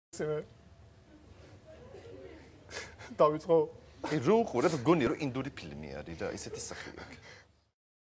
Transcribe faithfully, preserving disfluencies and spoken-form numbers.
დავიწყო? კი, რო ყურებ გონი რომ ინდური ფილმია, და ისეთი სახე აქვს.